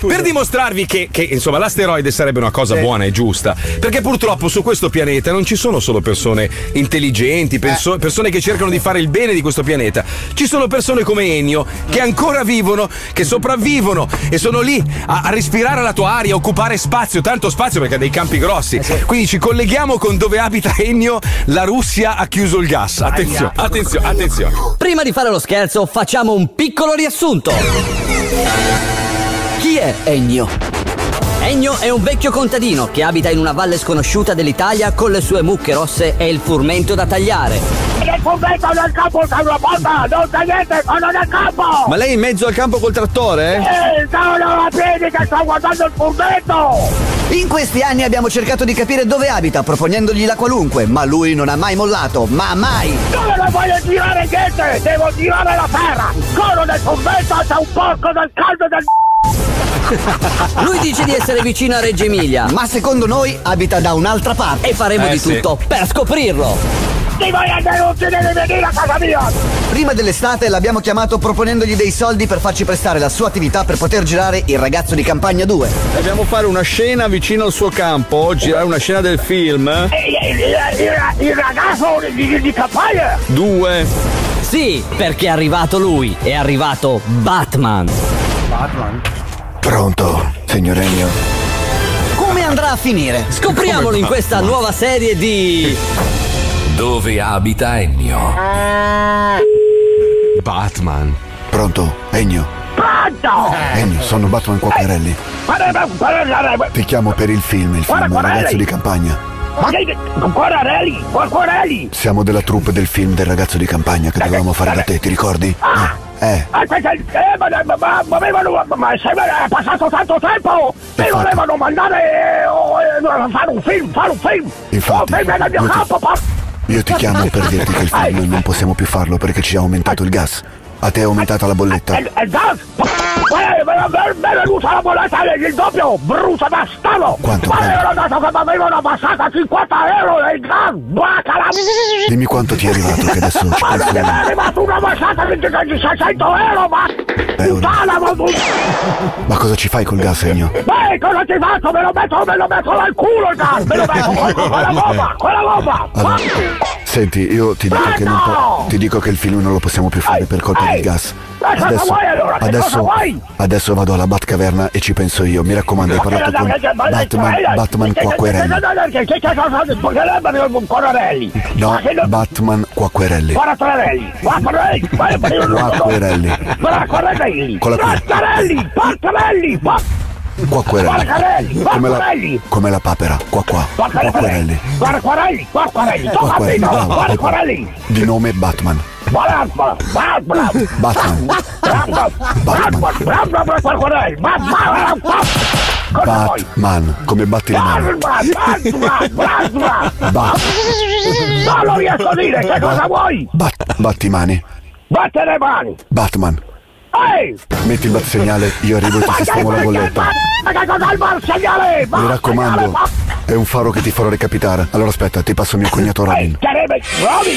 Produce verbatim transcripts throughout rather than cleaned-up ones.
per dimostrarvi che, che insomma l'asteroide sarebbe una cosa sì. buona e giusta, perché purtroppo su questo pianeta non ci sono solo persone intelligenti, perso- persone che cercano di fare il bene di questo pianeta, ci sono persone come Ennio che ancora vivono, che sopravvivono e sono lì a, a respirare la tua aria, a occupare spazio, tanto spazio perché ha dei campi grossi. Quindi ci colleghiamo con dove abita Ennio. La Russia ha chiuso il gas. Attenzione, attenzione, attenzione. Prima di fare lo scherzo, facciamo un piccolo riassunto. Chi è Ennio? Ennio è un vecchio contadino che abita in una valle sconosciuta dell'Italia con le sue mucche rosse e il frumento da tagliare. Nel frumento del campo c'è una porta, non c'è niente, sono nel campo! Ma lei è in mezzo al campo col trattore? Eh, sono a piedi che sto guardando il frumento! In questi anni abbiamo cercato di capire dove abita, proponendogli la qualunque, ma lui non ha mai mollato, ma mai! Dove non voglio girare niente, devo girare la terra! Sono nel frumento, c'è un porco del caldo del... Lui dice di essere vicino a Reggio Emilia, ma secondo noi abita da un'altra parte. E faremo Eh, di sì. tutto per scoprirlo. Ti voglio denunci, devi venire a casa mia! Prima dell'estate l'abbiamo chiamato proponendogli dei soldi per farci prestare la sua attività per poter girare Il ragazzo di campagna due. Dobbiamo fare una scena vicino al suo campo, girare una scena del film. Il, il- il- il ragazzo di, di campagna! Due. Sì, perché è arrivato lui, è arrivato Batman. Pronto, signor Ennio? Come andrà a finire? Scopriamolo in questa nuova serie di... Dove abita Ennio? Batman. Pronto, Ennio? Pronto! Ennio, sono Batman Quacquarelli. Ti chiamo per il film, il film Quacquarelli. Ragazzo di campagna. Ma che... Quacquarelli! Quacquarelli! Siamo della troupe del film del Ragazzo di campagna che dovevamo fare da te, ti ricordi? Ah! Eh, Aspetta, eh, ma, ma, ma, ma, avevano- ma se è passato tanto tempo! Mi Infatti. volevano mandare eh, oh, eh, a fare un film, fare un film! Infatti, Un film nel mio io ti- campo, por- io ti chiamo per dirti che il film non possiamo più farlo perché ci ha aumentato il gas. A te è aumentata la bolletta. E il gas! Mi è venuta la bolletta il doppio! Brucia bastardo! Quanto, Ma mi quanto? avevano detto che mi avevano abbassato a cinquanta euro il gas! Bacala! Dimmi quanto ti è arrivato che adesso ci Ma penso mi è io. arrivata una bassata di di seicento euro, ma... Euro. Puttana, ma... Ma cosa ci fai col gas, Ennio? Beh, cosa ti faccio? Me lo metto, me lo metto nel culo il gas! Me lo metto con, con la gomma, con la gomma! Allora, senti, io ti dico che non po- ti dico che il film non lo possiamo più fare per colpa del gas. Ma cosa Adesso, vuoi allora? Che cosa adesso, vuoi? adesso vado alla Batcaverna e ci penso io. Mi raccomando, hai parlato con Batman, Batman Quacquarelli. Che che cosa di Corarelli? No, Batman Quacquarelli. Quattrarelli, Quattrarelli, Quacquarelli. Quattrarelli, Con la Q. Quattrarelli, Quattrarelli, Quacquarelli. Quattrarelli, Come la, Quattrarelli. come la papera. Qua qua. Quacquarelli. Quattrarelli, Quattrarelli, tocca a te, Quacquarelli. bravo. Quattrarelli. Di nome Batman. Batman, Batman, Batman. Batman, Batman, Quattrarelli, Batman, cosa vuoi? Batman. Come batti le mani. Batman, Batman, Bat. non lo riesco a dire, che cosa vuoi? Bat. Batti mani. Batte le mani! Batman. Ehi! Metti il bat segnale, io arrivo e ti sistemo la bolletta. Ma che cos'è il bar segnale? Mi raccomando, è un faro che ti farò recapitare. Allora aspetta, ti passo mio cognato Robin. Sarebbe Robin!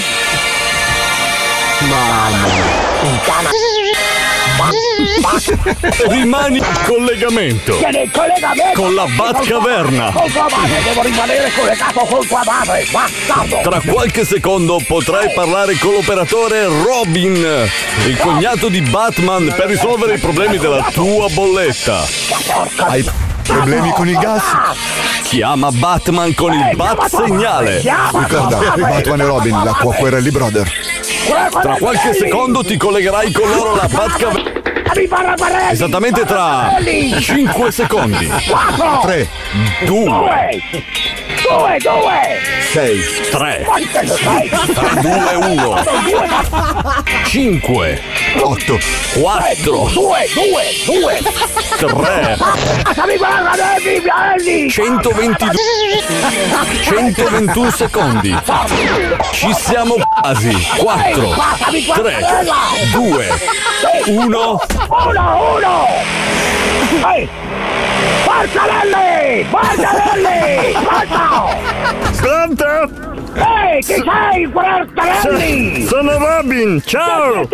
Rimani in collegamento Tieni il collegamento! con la Batcaverna. Con tua madre, devo rimanere collegato con tua madre, bastardo! Tra qualche secondo potrai parlare con l'operatore Robin, il cognato di Batman, per risolvere i problemi della tua bolletta. Hai problemi con il gas? Chiama Batman con il bat segnale. Ricorda, Batman e Robin, la Quacquarelli Brother. Tra qualche secondo ti collegherai con loro alla Batcaverna. Esattamente tra cinque secondi. tre, due, Due, due! sei, tre, due, uno, cinque, otto, quattro, Due, due, due! tre, Lasciami guardare, Viviani! centoventidue, centoventuno secondi. Ci siamo quasi. quattro, tre, due, uno. Uno, uno! Ehi! Porcarelli! Guardarelli! Pronto! Pronto? Ehi, chi sei, Guardarelli? So- sono Robin, ciao!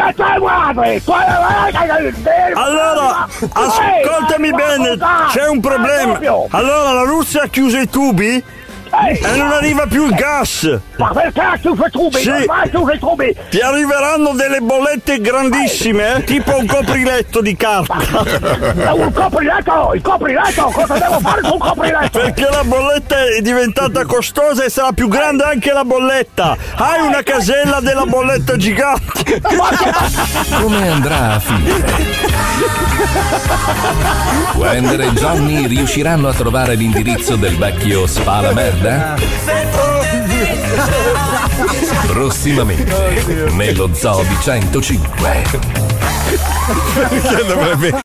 Allora, ascoltami bene, c'è un problema. Allora, la Russia ha chiuso i tubi e non arriva più il gas. Ma perché ha chiuso i tubi? Sì. Non mai chiuso i tubi? Ti arriveranno delle bollette grandissime, eh? Tipo un copriletto di carta. Un copriletto? Il copriletto? Cosa devo fare su un copriletto? Perché la bolletta è diventata costosa e sarà più grande anche la bolletta. Hai una casella della bolletta gigante. Come andrà a finire? Wender e Johnny riusciranno a trovare l'indirizzo del vecchio spalamerda? Prossimamente nello Zoo di centocinque. Perché dovrebbe